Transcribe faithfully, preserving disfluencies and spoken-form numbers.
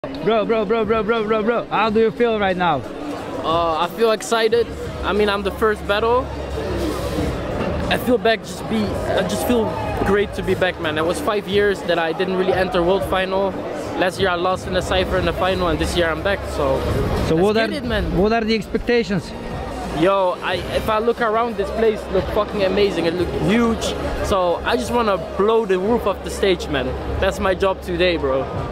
Bro, bro, bro, bro, bro, bro, bro. How do you feel right now? Uh, I feel excited. I mean, I'm the first battle. I feel back just be. I just feel great to be back, man. It was five years that I didn't really enter world final. Last year I lost in the cipher in the final, and this year I'm back. So, so what are it, man. what are the expectations? Yo, I if I look around, this place look fucking amazing. It look huge. So I just wanna blow the roof off the stage, man. That's my job today, bro.